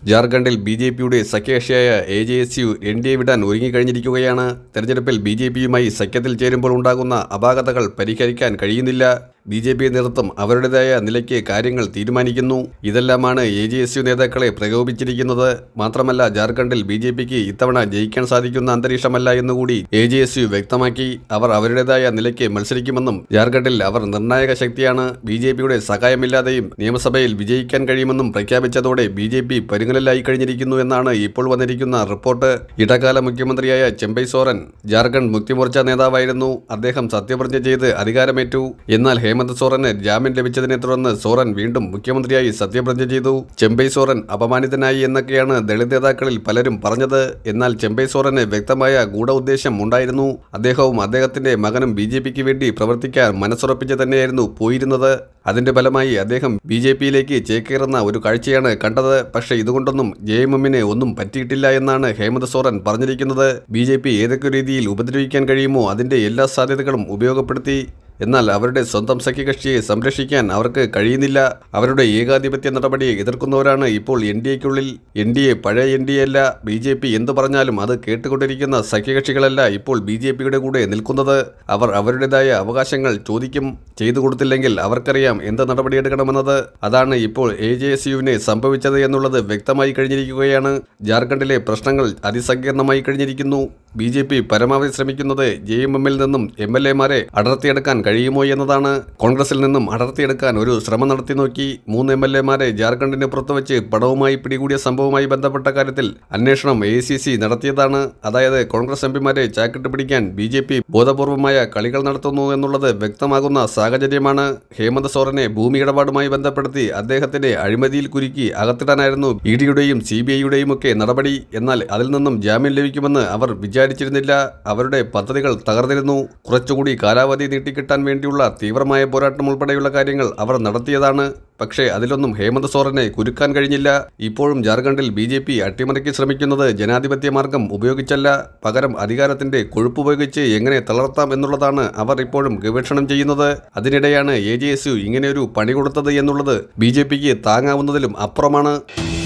ജാർഖണ്ഡിൽ ബിജെപിയുടെ സഖ്യകക്ഷിയായ AJSU NDA വിടാൻ ഒരുങ്ങിക്കഴിഞ്ഞിരിക്കുകയാണ്. തെരഞ്ഞെടുപ്പിൽ ബിജെപിയുമായി സഖ്യത്തിൽ ചേരുമ്പോൾ ഉണ്ടാകുന്ന അപാകതകൾ പരിഹരിക്കാൻ കഴിയുന്നില്ല. BJP നേതൃത്വം അവരുടേതായ നിലയ്ക്ക് കാര്യങ്ങൾ തീരുമാനിക്കുന്നു. ഇതെല്ലാമാണ് AJSU നേതാക്കളെ പ്രകോപിച്ചിരിക്കുന്നത്. മാത്രമല്ല, ജാർഖണ്ഡിൽ BJPക്ക് ഇത്തവണ ജയിക്കാൻ സാധിക്കുന്ന അന്തരീക്ഷമല്ല എന്നുകൂടി AJSU വ്യക്തമാക്കി. അവർ അവരുടേതായ നിലയ്ക്ക് മത്സരിക്കുമെന്നും ജാർഖണ്ഡിൽ അവർ നിർണായക ശക്തിയാണ്, BJPയുടെ സഹായമില്ലാതെയും നിയമസഭയിൽ വിജയിക്കാൻ കഴിയുമെന്നും പ്രഖ്യാപിച്ചതോടെ BJP പരുങ്ങലിലായി കഴിഞ്ഞിരിക്കുന്നു എന്നാണ് ഇപ്പോൾ വന്നിരിക്കുന്ന റിപ്പോർട്ട്. ഇടക്കാല മുഖ്യമന്ത്രിയായ ചെമ്പൈ സോറൻ ജാർഖണ്ഡ് മുക്തിമോർച്ച നേതാവായിരുന്നു. അദ്ദേഹം സത്യപ്രതിജ്ഞ ചെയ്ത് അധികാരമേറ്റു. എന്നാൽ ഹേമന്ത് സോറന് ജാമ്യം ലഭിച്ചതിനെ തുടർന്ന് സോറൻ വീണ്ടും മുഖ്യമന്ത്രിയായി സത്യപ്രതിജ്ഞ ചെയ്തു. ചെമ്പൈ സോറൻ അപമാനിതനായി എന്നൊക്കെയാണ് ദളിത് നേതാക്കളിൽ പലരും പറഞ്ഞത്. എന്നാൽ ചെമ്പൈ സോറന് വ്യക്തമായ ഗൂഢ ഉദ്ദേശം ഉണ്ടായിരുന്നു. അദ്ദേഹവും അദ്ദേഹത്തിന്റെ മകനും BJPക്ക് വേണ്ടി പ്രവർത്തിക്കാൻ മനസ്സുറപ്പിച്ച് തന്നെയായിരുന്നു പോയിരുന്നത്. അതിന്റെ ഫലമായി അദ്ദേഹം BJPയിലേക്ക് ചേക്കേറുന്ന ഒരു കാഴ്ചയാണ് കണ്ടത്. പക്ഷേ ഇതുകൊണ്ടൊന്നും JMMന് ഒന്നും പറ്റിയിട്ടില്ല എന്നാണ് ഹേമന്ത് സോറൻ പറഞ്ഞിരിക്കുന്നത്. BJP ഏതൊക്കെ രീതിയിൽ ഉപദ്രവിക്കാൻ കഴിയുമോ അതിന്റെ എല്ലാ സാധ്യതകളും ഉപയോഗപ്പെടുത്തി. എന്നാൽ അവരുടെ സ്വന്തം സഖ്യകക്ഷിയെ സംരക്ഷിക്കാൻ അവർക്ക് കഴിയുന്നില്ല. അവരുടെ ഏകാധിപത്യ നടപടിയെ എതിർക്കുന്നവരാണ് ഇപ്പോൾ NDAയ്ക്കുള്ളിൽ. NDA പഴയ NDA അല്ല. BJP എന്തു പറഞ്ഞാലും അത് കേട്ടുകൊണ്ടിരിക്കുന്ന സഖ്യകക്ഷികളല്ല ഇപ്പോൾ BJPയുടെ കൂടെ നിൽക്കുന്നത്. അവർ അവരുടേതായ അവകാശങ്ങൾ ചോദിക്കും. ചെയ്തു കൊടുത്തില്ലെങ്കിൽ അവർക്കറിയാം എന്ത് നടപടിയെടുക്കണമെന്നത്. അതാണ് ഇപ്പോൾ AJSUവിനെ സംഭവിച്ചത് എന്നുള്ളത് വ്യക്തമായി കഴിഞ്ഞിരിക്കുകയാണ്. ജാർഖണ്ഡിലെ പ്രശ്നങ്ങൾ അതിസങ്കീർണമായി കഴിഞ്ഞിരിക്കുന്നു. BJP പരമാവധി ശ്രമിക്കുന്നത് JMMൽ നിന്നും MLAമാരെ അടർത്തിയെടുക്കാൻ കഴിയുമോ എന്നതാണ്. കോൺഗ്രസിൽ നിന്നും അടർത്തിയെടുക്കാൻ ഒരു ശ്രമം നടത്തി നോക്കി. 3 MLAമാരെ ജാർഖണ്ഡിന് പുറത്തുവച്ച് പണവുമായി പിടികൂടിയ സംഭവവുമായി ബന്ധപ്പെട്ട കാര്യത്തിൽ അന്വേഷണം AICC നടത്തിയതാണ്. അതായത് കോൺഗ്രസ് MPമാരെ ചാക്കിട്ട് പിടിക്കാൻ BJP ബോധപൂർവമായ കളികൾ നടത്തുന്നു എന്നുള്ളത് വ്യക്തമാകുന്ന സാഹചര്യമാണ്. ഹേമന്ത് സോറനെ ഭൂമി ഇടപാടുമായി ബന്ധപ്പെടുത്തി അദ്ദേഹത്തിന്റെ അഴിമതിയിൽ കുരുക്കി അകത്തിടാനായിരുന്നു EDയുടെയും CBIയുടെയും ഒക്കെ നടപടി. എന്നാൽ അതിൽ നിന്നും ജാമ്യം ലഭിക്കുമെന്ന് അവർ വിചാരിച്ചിരുന്നില്ല. അവരുടെ പദ്ധതികൾ തകർന്നിരുന്നു. കുറച്ചുകൂടി കാലാവധി നീട്ടിക്കിട്ടാൻ വേണ്ടിയുള്ള തീവ്രമായ പോരാട്ടം ഉൾപ്പെടെയുള്ള കാര്യങ്ങൾ അവർ നടത്തിയതാണ്. പക്ഷേ അതിലൊന്നും ഹേമന്ത് സോറനെ കുരുക്കാൻ കഴിഞ്ഞില്ല. ഇപ്പോഴും ജാർഖണ്ഡിൽ BJP അട്ടിമറിക്ക് ശ്രമിക്കുന്നത് ജനാധിപത്യ മാർഗം ഉപയോഗിച്ചല്ല, പകരം അധികാരത്തിന്റെ കൊഴുപ്പുപയോഗിച്ച് എങ്ങനെ തളർത്താം എന്നുള്ളതാണ് അവർ ഇപ്പോഴും ഗവേഷണം ചെയ്യുന്നത്. അതിനിടെയാണ് AJSU ഇങ്ങനെയൊരു പണി കൊടുത്തത് എന്നുള്ളത് BJPക്ക് താങ്ങാവുന്നതിലും അപ്പുറമാണ്.